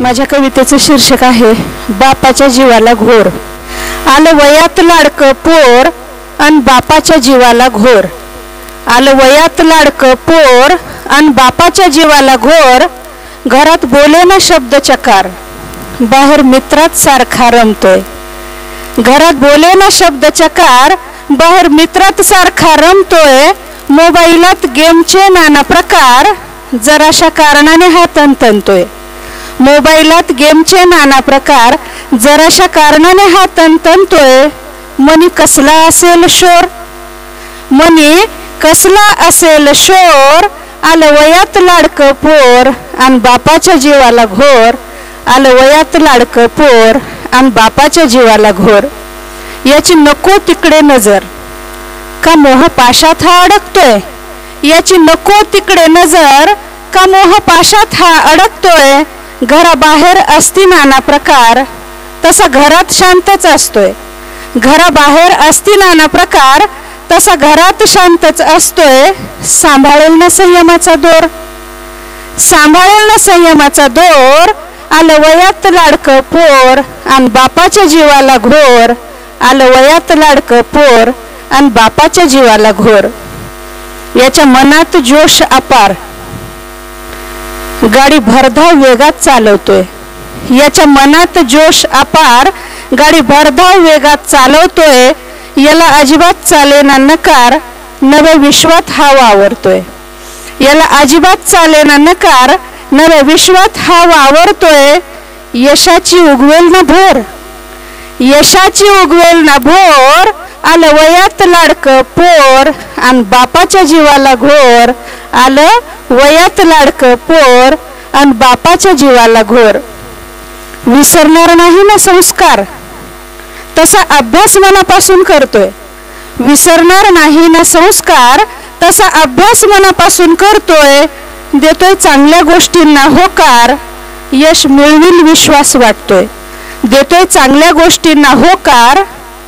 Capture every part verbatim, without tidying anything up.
माझ्या कवितेचं शीर्षक आहे बापाच्या जीवाला घोर। आलं वयात लाडकं पोर अन बापाच्या जीवाला घोर। आलं वयात लाडकं पोर अन बापाच्या जीवाला घोर। घरात बोले ना शब्द चकार, बाहेर मित्रात सारखा रमतोय। घरात बोले ना शब्द चकार, बाहेर मित्रात सारखा रमतोय। मोबाईलात गेमचे नाना प्रकार, जराशा कारणाने हा तणतणतोय। मोबाईलात गेमचे नाना प्रकार, जराशा कारणाने हा तणतणतोय। मनी कसला असेल शोर, मनी कसला असेल शोर। आलं वयात लाडकं पोर अन बापाच्या जीवाला घोर। आलं वयात लाडकं पोर अन बापाच्या जीवाला घोर। याची नको तिकडे नजर, का मोह पाशात हा अडकतोय। याची नको तिकडे नजर, का मोह पाशात हा अडकतोय। घराबाहेर असती नाना प्रकार, तसा घरात शांतच असतोय। घराबाहेर असती नाना प्रकार, तसा घरात शांतच असतोय। सांभाळेल ना संयमाचा दोर, सांभाळेल ना संयमाचा दोर। आलं वयात लाडकं पोर अन बापाच्या जीवाला घोर। आलं वयात लाडकं पोर अन बापाच्या जीवाला घोर। याच्या मनात जोश अपार, गाडी भरधाव वेगात चालवतोय। याच्या मनात जोश अपार, गाडी भरधाव वेगात चालवतोय। याला अजिबात चालेना नकार, नव्या विश्वात हा वावरतोय। याला अजिबात चालेना नकार, नव्या विश्वात हा वावरतोय। यशाची उगवेल ना भोर, यशाची उगवेल ना भोर। आलं वयात लाडकं पोर अन बापाच्या जीवाला घोर। आलं वयात लाडकं पोर अन बापाच्या जीवाला घोर। विसरणार नाही ना संस्कार, तसा अभ्यास मनापासून करतोय। विसरणार नाही ना संस्कार, तसा अभ्यास मनापासून करतोय। देतोय चांगल्या गोष्टींना होकार, यश मिळविल विश्वास वाटतोय। देतोय चांगल्या गोष्टींना होकार,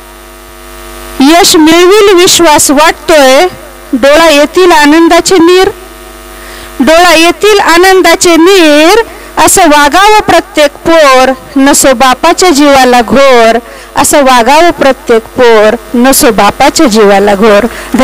यश मिळविल विश्वास वाटतोय। डोळा येतील आनंदाचे नीर, डोळा येतील आनंदाचे नीर। असं वागावं प्रत्येक पोर, नसो बापाच्या जीवाला घोर। असं वागावं प्रत्येक पोर, नसो बापाच्या जीवाला घोर।